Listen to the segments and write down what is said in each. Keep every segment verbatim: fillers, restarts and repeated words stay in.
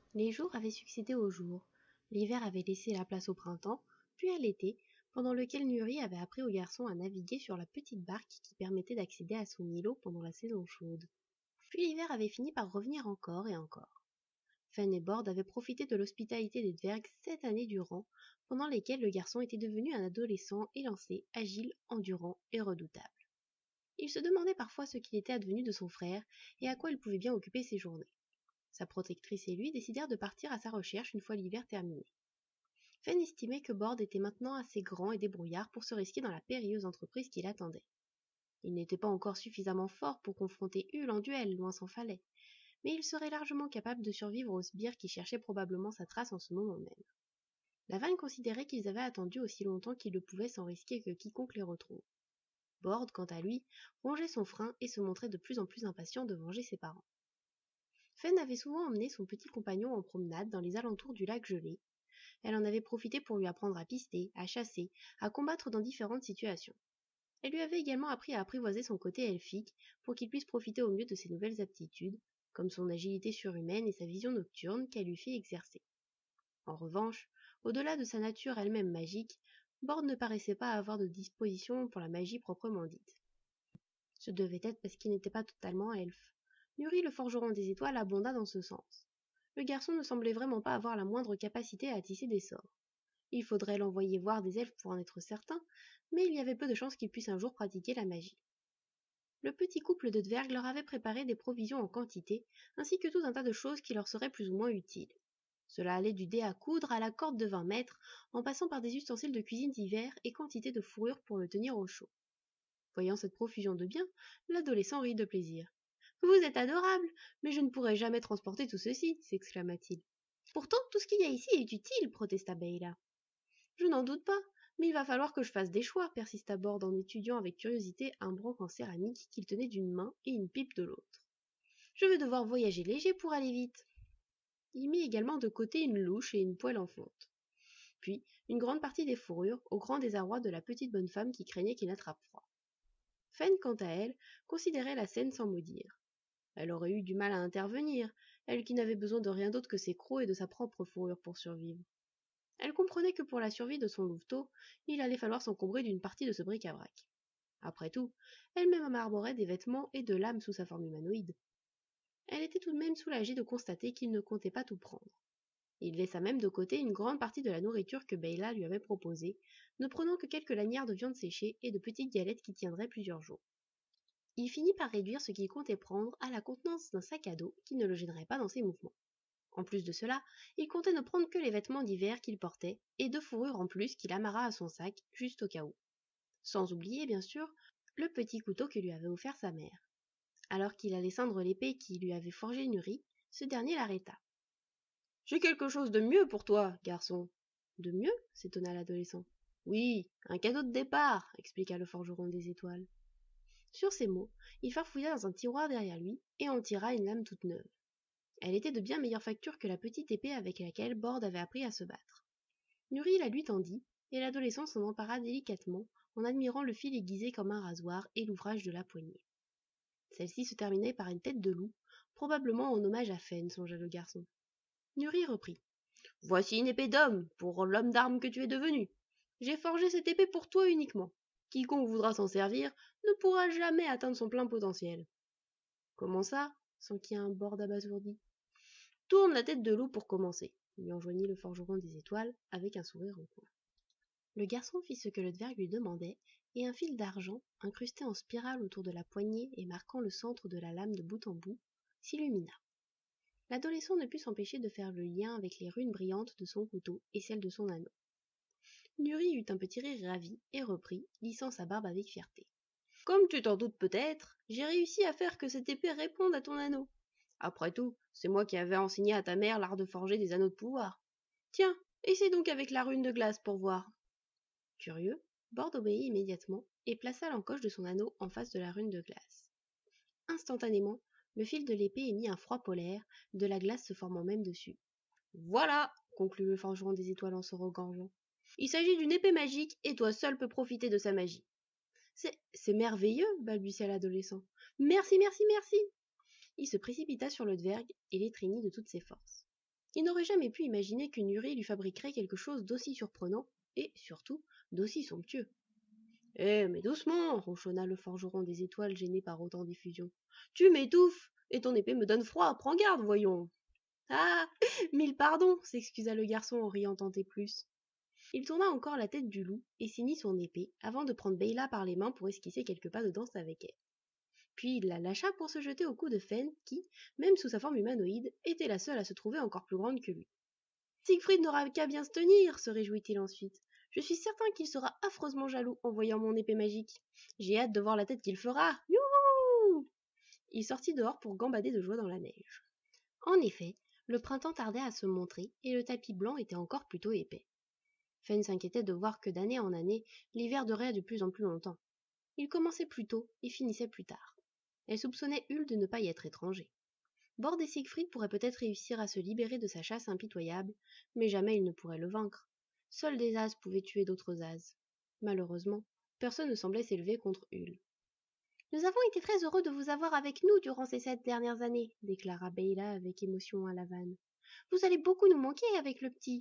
Les jours avaient succédé aux jours. L'hiver avait laissé la place au printemps, puis à l'été, pendant lequel Nuri avait appris au garçon à naviguer sur la petite barque qui permettait d'accéder à son îlot pendant la saison chaude. Puis l'hiver avait fini par revenir encore et encore. Fen et Bord avaient profité de l'hospitalité des Dvergs sept années durant, pendant lesquelles le garçon était devenu un adolescent élancé, agile, endurant et redoutable. Il se demandait parfois ce qu'il était advenu de son frère et à quoi il pouvait bien occuper ses journées. Sa protectrice et lui décidèrent de partir à sa recherche une fois l'hiver terminé. Fen estimait que Bord était maintenant assez grand et débrouillard pour se risquer dans la périlleuse entreprise qui l'attendait. Il n'était pas encore suffisamment fort pour confronter Hull en duel, loin s'en fallait, mais il serait largement capable de survivre aux sbires qui cherchaient probablement sa trace en ce moment même. La vanne considérait qu'ils avaient attendu aussi longtemps qu'ils le pouvaient sans risquer que quiconque les retrouve. Bord, quant à lui, rongeait son frein et se montrait de plus en plus impatient de venger ses parents. Fen avait souvent emmené son petit compagnon en promenade dans les alentours du lac gelé. Elle en avait profité pour lui apprendre à pister, à chasser, à combattre dans différentes situations. Elle lui avait également appris à apprivoiser son côté elfique pour qu'il puisse profiter au mieux de ses nouvelles aptitudes, comme son agilité surhumaine et sa vision nocturne qu'elle lui fit exercer. En revanche, au-delà de sa nature elle-même magique, Bord ne paraissait pas avoir de disposition pour la magie proprement dite. Ce devait être parce qu'il n'était pas totalement elfe. Nuri le forgeron des étoiles abonda dans ce sens. Le garçon ne semblait vraiment pas avoir la moindre capacité à tisser des sorts. Il faudrait l'envoyer voir des elfes pour en être certain, mais il y avait peu de chances qu'il puisse un jour pratiquer la magie. Le petit couple de dvergs leur avait préparé des provisions en quantité, ainsi que tout un tas de choses qui leur seraient plus ou moins utiles. Cela allait du dé à coudre à la corde de vingt mètres, en passant par des ustensiles de cuisine divers et quantité de fourrure pour le tenir au chaud. Voyant cette profusion de biens, l'adolescent rit de plaisir. Vous êtes adorable, mais je ne pourrai jamais transporter tout ceci, s'exclama-t-il. Pourtant, tout ce qu'il y a ici est utile, protesta Beyla. Je n'en doute pas, mais il va falloir que je fasse des choix, persista Bord en étudiant avec curiosité un broc en céramique qu'il tenait d'une main et une pipe de l'autre. Je vais devoir voyager léger pour aller vite. Il mit également de côté une louche et une poêle en fonte. Puis, une grande partie des fourrures, au grand désarroi de la petite bonne femme qui craignait qu'il n'attrape froid. Fen, quant à elle, considérait la scène sans mot dire. Elle aurait eu du mal à intervenir, elle qui n'avait besoin de rien d'autre que ses crocs et de sa propre fourrure pour survivre. Elle comprenait que pour la survie de son louveteau, il allait falloir s'encombrer d'une partie de ce bric-à-brac. Après tout, elle-même arborait des vêtements et de lames sous sa forme humanoïde. Elle était tout de même soulagée de constater qu'il ne comptait pas tout prendre. Il laissa même de côté une grande partie de la nourriture que Beyla lui avait proposée, ne prenant que quelques lanières de viande séchée et de petites galettes qui tiendraient plusieurs jours. Il finit par réduire ce qu'il comptait prendre à la contenance d'un sac à dos qui ne le gênerait pas dans ses mouvements. En plus de cela, il comptait ne prendre que les vêtements d'hiver qu'il portait et deux fourrures en plus qu'il amarra à son sac, juste au cas où. Sans oublier, bien sûr, le petit couteau que lui avait offert sa mère. Alors qu'il allait ceindre l'épée qui lui avait forgé Nuri, ce dernier l'arrêta. J'ai quelque chose de mieux pour toi, garçon. De mieux s'étonna l'adolescent. Oui, un cadeau de départ, expliqua le forgeron des étoiles. Sur ces mots, il farfouilla dans un tiroir derrière lui et en tira une lame toute neuve. Elle était de bien meilleure facture que la petite épée avec laquelle Bord avait appris à se battre. Nuri la lui tendit, et l'adolescent s'en empara délicatement en admirant le fil aiguisé comme un rasoir et l'ouvrage de la poignée. Celle-ci se terminait par une tête de loup, probablement en hommage à Fen, songea le garçon. Nuri reprit. Voici une épée d'homme, pour l'homme d'armes que tu es devenu. J'ai forgé cette épée pour toi uniquement. Quiconque voudra s'en servir ne pourra jamais atteindre son plein potentiel. Comment ça s'enquit un Bord abasourdi. Tourne la tête de loup pour commencer, lui enjoignit le forgeron des étoiles avec un sourire en coin. Le garçon fit ce que le dverg lui demandait, et un fil d'argent, incrusté en spirale autour de la poignée et marquant le centre de la lame de bout en bout, s'illumina. L'adolescent ne put s'empêcher de faire le lien avec les runes brillantes de son couteau et celles de son anneau. Nuri eut un petit rire ravi et reprit, lissant sa barbe avec fierté. Comme tu t'en doutes peut-être, j'ai réussi à faire que cette épée réponde à ton anneau. Après tout, c'est moi qui avais enseigné à ta mère l'art de forger des anneaux de pouvoir. Tiens, essaie donc avec la rune de glace pour voir. Curieux, Bord obéit immédiatement et plaça l'encoche de son anneau en face de la rune de glace. Instantanément, le fil de l'épée émit un froid polaire, de la glace se formant même dessus. Voilà, conclut le forgeron des étoiles en se regorgeant. Il s'agit d'une épée magique et toi seul peux profiter de sa magie. C'est, c'est merveilleux, balbutia l'adolescent. Merci, merci, merci. Il se précipita sur le dverg et l'étreignit de toutes ses forces. Il n'aurait jamais pu imaginer qu'une Uri lui fabriquerait quelque chose d'aussi surprenant et, surtout, d'aussi somptueux. « Eh, mais doucement !» ronchonna le forgeron des étoiles gêné par autant d'effusion. « Tu m'étouffes, et ton épée me donne froid, prends garde, voyons !»« Ah, mille pardons !» s'excusa le garçon en riant tant et plus. Il tourna encore la tête du loup et ceignit son épée avant de prendre Beyla par les mains pour esquisser quelques pas de danse avec elle. Puis il la lâcha pour se jeter au cou de Fen qui, même sous sa forme humanoïde, était la seule à se trouver encore plus grande que lui. « Siegfried n'aura qu'à bien se tenir !» se réjouit-il ensuite. « Je suis certain qu'il sera affreusement jaloux en voyant mon épée magique. J'ai hâte de voir la tête qu'il fera. Youhou !» Il sortit dehors pour gambader de joie dans la neige. En effet, le printemps tardait à se montrer et le tapis blanc était encore plutôt épais. Fen s'inquiétait de voir que d'année en année, l'hiver durait de plus en plus longtemps. Il commençait plus tôt et finissait plus tard. Elle soupçonnait Hul de ne pas y être étranger. Bord et Siegfried pourraient peut-être réussir à se libérer de sa chasse impitoyable, mais jamais ils ne pourraient le vaincre. Seuls des as pouvaient tuer d'autres as. Malheureusement, personne ne semblait s'élever contre Hul. « Nous avons été très heureux de vous avoir avec nous durant ces sept dernières années, déclara Beyla avec émotion à la vanne. Vous allez beaucoup nous manquer avec le petit.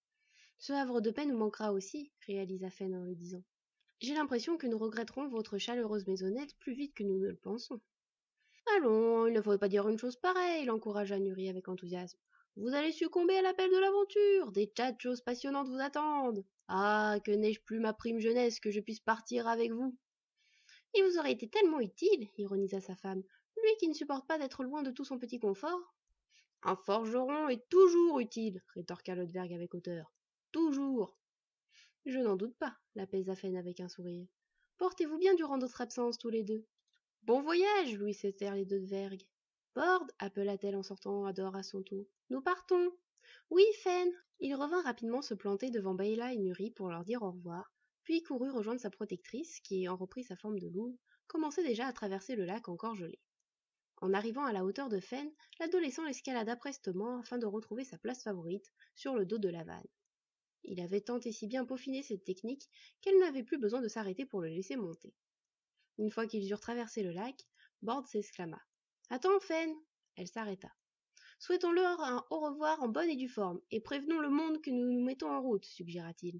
Ce havre de paix nous manquera aussi, réalisa Fen en le disant. J'ai l'impression que nous regretterons votre chaleureuse maisonnette plus vite que nous ne le pensons. Allons, il ne faut pas dire une chose pareille, l'encouragea Nuri avec enthousiasme. Vous allez succomber à l'appel de l'aventure, des tas de choses passionnantes vous attendent. Ah, que n'ai-je plus ma prime jeunesse que je puisse partir avec vous. Il vous aurait été tellement utile, ironisa sa femme, lui qui ne supporte pas d'être loin de tout son petit confort. Un forgeron est toujours utile, rétorqua Lodberg avec hauteur. Toujours. Je n'en doute pas, l'apaisa Fen avec un sourire. Portez-vous bien durant notre absence tous les deux. Bon voyage, Louis Cester les deux de Vergue. Bord, appela-t-elle en sortant à dehors à son tour. Nous partons. Oui, Fen. Il revint rapidement se planter devant Beyla et Nuri pour leur dire au revoir, puis courut rejoindre sa protectrice, qui, en repris sa forme de louve, commençait déjà à traverser le lac encore gelé. En arrivant à la hauteur de Fen, l'adolescent l'escalada prestement afin de retrouver sa place favorite, sur le dos de la vanne. Il avait tant et si bien peaufiné cette technique qu'elle n'avait plus besoin de s'arrêter pour le laisser monter. Une fois qu'ils eurent traversé le lac, Bord s'exclama. « Attends, Fen !» Elle s'arrêta. « Souhaitons-leur un au revoir en bonne et due forme, et prévenons le monde que nous nous mettons en route, suggéra-t-il.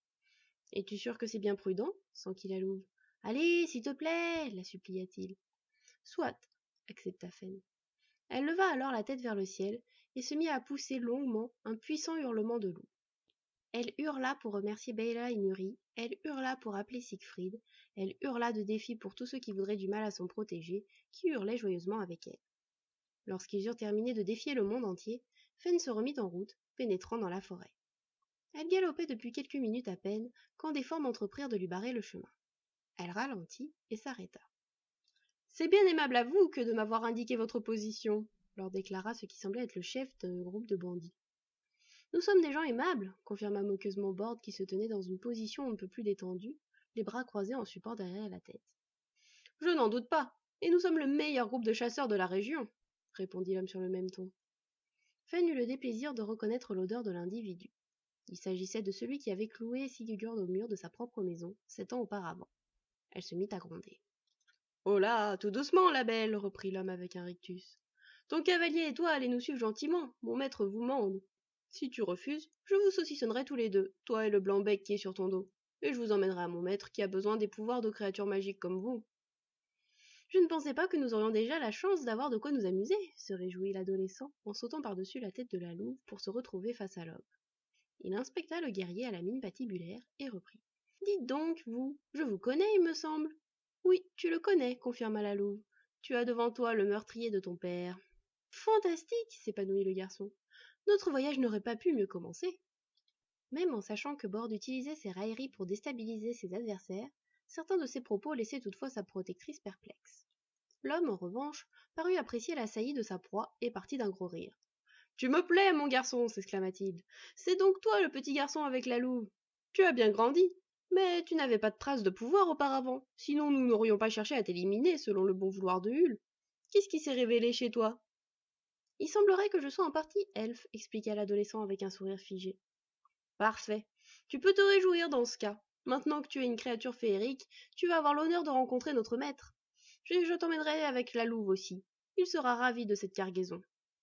« Es-tu sûr que c'est bien prudent ?» s'enquit la louve. « Allez, s'il te plaît !» la supplia-t-il. « Soit, » accepta Fen. Elle leva alors la tête vers le ciel et se mit à pousser longuement un puissant hurlement de loup. Elle hurla pour remercier Beyla et Nuri, elle hurla pour appeler Siegfried, elle hurla de défi pour tous ceux qui voudraient du mal à son protégé, qui hurlaient joyeusement avec elle. Lorsqu'ils eurent terminé de défier le monde entier, Fen se remit en route, pénétrant dans la forêt. Elle galopait depuis quelques minutes à peine, quand des formes entreprirent de lui barrer le chemin. Elle ralentit et s'arrêta. « C'est bien aimable à vous que de m'avoir indiqué votre position, » leur déclara ce qui semblait être le chef d'un groupe de bandits. « Nous sommes des gens aimables, » confirma moqueusement Bord qui se tenait dans une position un peu plus détendue, les bras croisés en support derrière la tête. « Je n'en doute pas, et nous sommes le meilleur groupe de chasseurs de la région, » répondit l'homme sur le même ton. Fen eut le déplaisir de reconnaître l'odeur de l'individu. Il s'agissait de celui qui avait cloué Sigurd au mur de sa propre maison, sept ans auparavant. Elle se mit à gronder. « Oh là, tout doucement, la belle, » reprit l'homme avec un rictus. « Ton cavalier et toi allez nous suivre gentiment, mon maître vous mande. Si tu refuses, je vous saucissonnerai tous les deux, toi et le blanc-bec qui est sur ton dos, et je vous emmènerai à mon maître qui a besoin des pouvoirs de créatures magiques comme vous. » Je ne pensais pas que nous aurions déjà la chance d'avoir de quoi nous amuser, se réjouit l'adolescent en sautant par-dessus la tête de la louve pour se retrouver face à l'homme. Il inspecta le guerrier à la mine patibulaire et reprit. « Dites donc, vous, je vous connais, il me semble. »« Oui, tu le connais, » confirma la louve. « Tu as devant toi le meurtrier de ton père. »« Fantastique !» s'épanouit le garçon. « Notre voyage n'aurait pas pu mieux commencer. » Même en sachant que Bord utilisait ses railleries pour déstabiliser ses adversaires, certains de ses propos laissaient toutefois sa protectrice perplexe. L'homme, en revanche, parut apprécier la saillie de sa proie et partit d'un gros rire. « Tu me plais, mon garçon !» s'exclama-t-il. « C'est donc toi le petit garçon avec la louve. Tu as bien grandi, mais tu n'avais pas de traces de pouvoir auparavant, sinon nous n'aurions pas cherché à t'éliminer selon le bon vouloir de Hul. Qu'est-ce qui s'est révélé chez toi ?»« Il semblerait que je sois en partie elfe, » expliqua l'adolescent avec un sourire figé. « Parfait. Tu peux te réjouir dans ce cas. Maintenant que tu es une créature féerique, tu vas avoir l'honneur de rencontrer notre maître. Je, je t'emmènerai avec la louve aussi. Il sera ravi de cette cargaison. »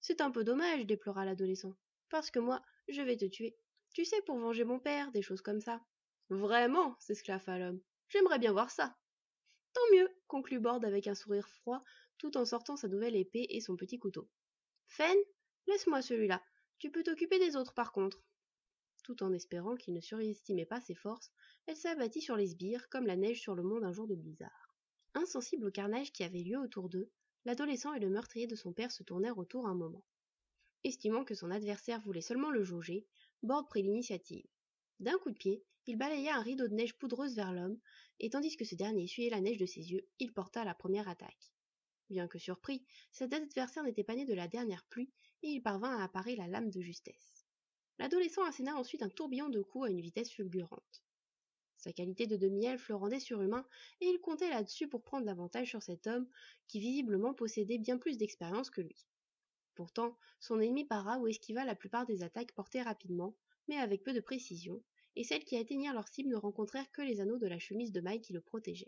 C'est un peu dommage, déplora l'adolescent, parce que moi, je vais te tuer. Tu sais, pour venger mon père, des choses comme ça. Vraiment, s'esclaffa l'homme. J'aimerais bien voir ça. Tant mieux, conclut Borde avec un sourire froid, tout en sortant sa nouvelle épée et son petit couteau. Fen, laisse-moi celui-là. Tu peux t'occuper des autres par contre. Tout en espérant qu'il ne surestimait pas ses forces, elle s'abattit sur les sbires comme la neige sur le monde un jour de blizzard. Insensible au carnage qui avait lieu autour d'eux, l'adolescent et le meurtrier de son père se tournèrent autour un moment. Estimant que son adversaire voulait seulement le jauger, Borde prit l'initiative. D'un coup de pied, il balaya un rideau de neige poudreuse vers l'homme, et tandis que ce dernier essuyait la neige de ses yeux, il porta la première attaque. Bien que surpris, cet adversaire n'était pas né de la dernière pluie, et il parvint à parer la lame de justesse. L'adolescent asséna ensuite un tourbillon de coups à une vitesse fulgurante. Sa qualité de demi-elfe le rendait surhumain, et il comptait là-dessus pour prendre l'avantage sur cet homme qui visiblement possédait bien plus d'expérience que lui. Pourtant, son ennemi para ou esquiva la plupart des attaques portées rapidement, mais avec peu de précision, et celles qui atteignirent leur cible ne rencontrèrent que les anneaux de la chemise de maille qui le protégeaient.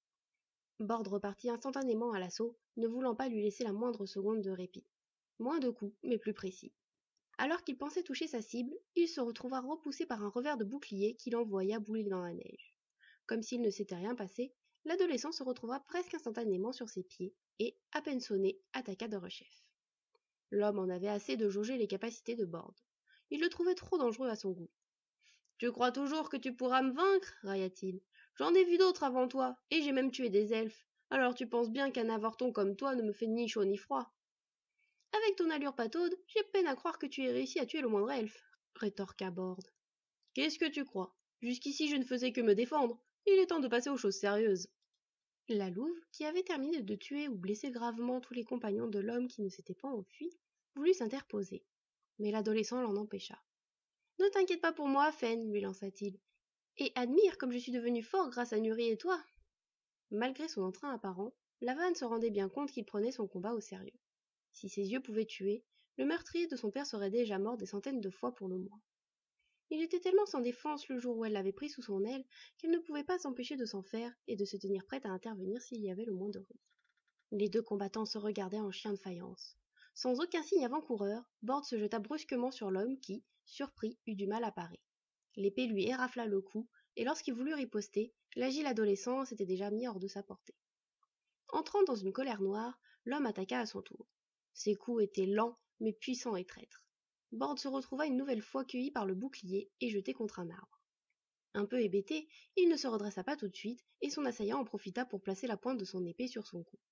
Borde repartit instantanément à l'assaut, ne voulant pas lui laisser la moindre seconde de répit. Moins de coups, mais plus précis. Alors qu'il pensait toucher sa cible, il se retrouva repoussé par un revers de bouclier qui l'envoya bouler dans la neige. Comme s'il ne s'était rien passé, l'adolescent se retrouva presque instantanément sur ses pieds et, à peine sonné, attaqua de rechef. L'homme en avait assez de jauger les capacités de Borde. Il le trouvait trop dangereux à son goût. « Tu crois toujours que tu pourras me vaincre » railla-t-il. « J'en ai vu d'autres avant toi, et j'ai même tué des elfes. Alors tu penses bien qu'un avorton comme toi ne me fait ni chaud ni froid. » « Avec ton allure pataude, j'ai peine à croire que tu aies réussi à tuer le moindre elfe, » rétorqua Borde. « Qu'est-ce que tu crois? Jusqu'ici je ne faisais que me défendre. Il est temps de passer aux choses sérieuses. » La louve, qui avait terminé de tuer ou blesser gravement tous les compagnons de l'homme qui ne s'était pas enfui, voulut s'interposer. Mais l'adolescent l'en empêcha. « Ne t'inquiète pas pour moi, Fen, lui lança-t-il, et admire comme je suis devenu fort grâce à Nuri et toi. » Malgré son entrain apparent, Lavan se rendait bien compte qu'il prenait son combat au sérieux. Si ses yeux pouvaient tuer, le meurtrier de son père serait déjà mort des centaines de fois pour le moins. Il était tellement sans défense le jour où elle l'avait pris sous son aile qu'elle ne pouvait pas s'empêcher de s'en faire et de se tenir prête à intervenir s'il y avait le moindre risque. Les deux combattants se regardaient en chiens de faïence. Sans aucun signe avant-coureur, Borde se jeta brusquement sur l'homme qui, surpris, eut du mal à parer. L'épée lui érafla le cou, et lorsqu'il voulut riposter, l'agile adolescent s'était déjà mis hors de sa portée. Entrant dans une colère noire, l'homme attaqua à son tour. Ses coups étaient lents, mais puissants et traîtres. Borde se retrouva une nouvelle fois cueilli par le bouclier et jeté contre un arbre. Un peu hébété, il ne se redressa pas tout de suite, et son assaillant en profita pour placer la pointe de son épée sur son cou.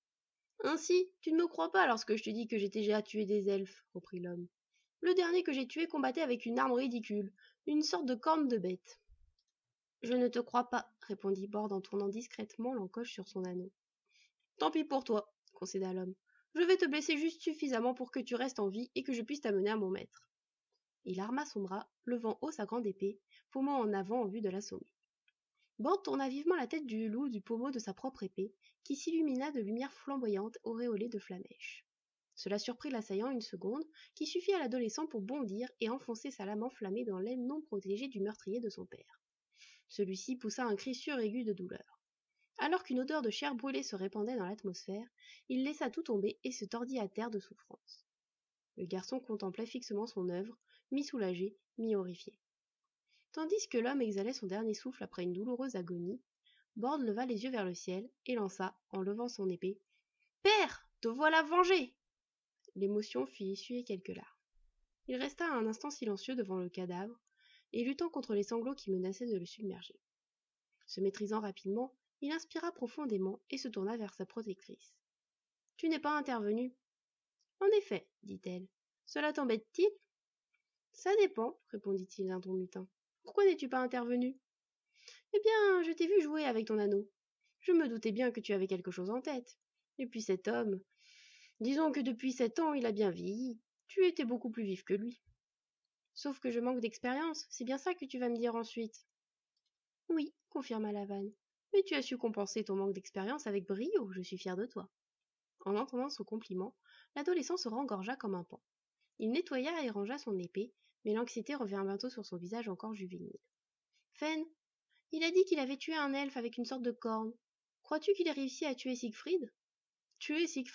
« Ainsi, tu ne me crois pas lorsque je te dis que j'étais déjà tué des elfes, » reprit l'homme. « Le dernier que j'ai tué combattait avec une arme ridicule, une sorte de corne de bête. »« Je ne te crois pas, » répondit Borde en tournant discrètement l'encoche sur son anneau. « Tant pis pour toi, » concéda l'homme. « Je vais te blesser juste suffisamment pour que tu restes en vie et que je puisse t'amener à mon maître. » Il arma son bras, levant haut sa grande épée, pommant en avant en vue de l'assommer. Borde tourna vivement la tête du loup du pommeau de sa propre épée, qui s'illumina de lumière flamboyante auréolée de flamèches. Cela surprit l'assaillant une seconde, qui suffit à l'adolescent pour bondir et enfoncer sa lame enflammée dans l'aile non protégée du meurtrier de son père. Celui-ci poussa un cri suraigu de douleur. Alors qu'une odeur de chair brûlée se répandait dans l'atmosphère, il laissa tout tomber et se tordit à terre de souffrance. Le garçon contemplait fixement son œuvre, mi-soulagé, mi-horrifié. Tandis que l'homme exhalait son dernier souffle après une douloureuse agonie, Borde leva les yeux vers le ciel et lança, en levant son épée, « Père, te voilà vengé !» L'émotion fit essuyer quelques larmes. Il resta un instant silencieux devant le cadavre et luttant contre les sanglots qui menaçaient de le submerger. Se maîtrisant rapidement, il inspira profondément et se tourna vers sa protectrice. « Tu n'es pas intervenue ?»« En effet, dit-elle. Cela t'embête-t-il ?»« Ça dépend, répondit-il d'un ton mutin. Pourquoi n'es-tu pas intervenu ? » Eh bien, je t'ai vu jouer avec ton anneau. Je me doutais bien que tu avais quelque chose en tête. Et puis cet homme, disons que depuis sept ans, il a bien vieilli. Tu étais beaucoup plus vif que lui. Sauf que je manque d'expérience, c'est bien ça que tu vas me dire ensuite. Oui, confirma Lavan. Mais tu as su compenser ton manque d'expérience avec brio, je suis fière de toi. En entendant ce compliment, l'adolescent se rengorgea comme un paon. Il nettoya et rangea son épée, mais l'anxiété revint bientôt sur son visage encore juvénile. Fen, il a dit qu'il avait tué un elfe avec une sorte de corne. Crois-tu qu'il ait réussi à tuer Siegfried ? Tuer Siegfried ?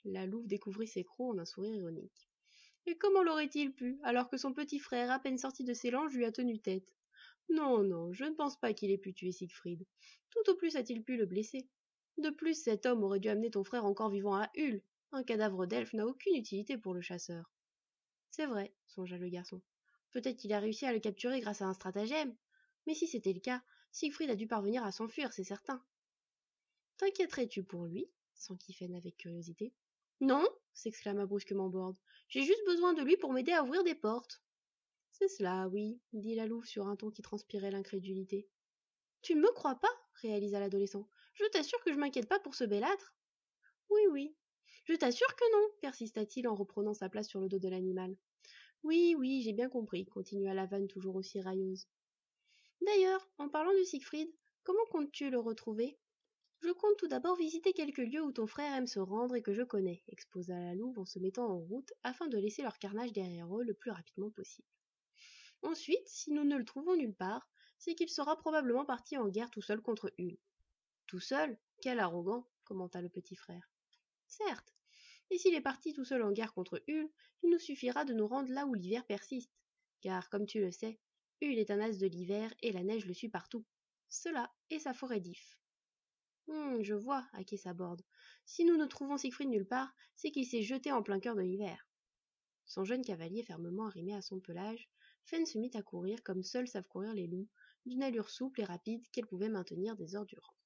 La louve découvrit ses crocs en un sourire ironique. Et comment l'aurait-il pu, alors que son petit frère, à peine sorti de ses langes, lui a tenu tête? Non, non, je ne pense pas qu'il ait pu tuer Siegfried. Tout au plus a-t-il pu le blesser. De plus, cet homme aurait dû amener ton frère encore vivant à Hull. Un cadavre d'elfe n'a aucune utilité pour le chasseur. C'est vrai, songea le garçon. Peut-être qu'il a réussi à le capturer grâce à un stratagème. Mais si c'était le cas, Siegfried a dû parvenir à s'enfuir, c'est certain. T'inquiéterais-tu pour lui s'enquit avec curiosité. Non, s'exclama brusquement Borde. J'ai juste besoin de lui pour m'aider à ouvrir des portes. C'est cela, oui, dit la louve sur un ton qui transpirait l'incrédulité. Tu ne me crois pas réalisa l'adolescent. Je t'assure que je m'inquiète pas pour ce belâtre. Oui, oui. Je t'assure que non, persista-t-il en reprenant sa place sur le dos de l'animal. Oui, oui, j'ai bien compris, continua la vanne toujours aussi railleuse. D'ailleurs, en parlant de Siegfried, comment comptes-tu le retrouver? Je compte tout d'abord visiter quelques lieux où ton frère aime se rendre et que je connais, exposa la louve en se mettant en route afin de laisser leur carnage derrière eux le plus rapidement possible. Ensuite, si nous ne le trouvons nulle part, c'est qu'il sera probablement parti en guerre tout seul contre Hull. Tout seul? Quel arrogant, commenta le petit frère. Certes, et s'il est parti tout seul en guerre contre Hull, il nous suffira de nous rendre là où l'hiver persiste, car, comme tu le sais, Hull est un as de l'hiver et la neige le suit partout. Cela est sa forêt d'If. Hum, je vois, acquiesça Borde. Si nous ne trouvons Siegfried nulle part, c'est qu'il s'est jeté en plein cœur de l'hiver. Son jeune cavalier fermement arrimé à son pelage, Fen se mit à courir comme seuls savent courir les loups, d'une allure souple et rapide qu'elle pouvait maintenir des heures durant.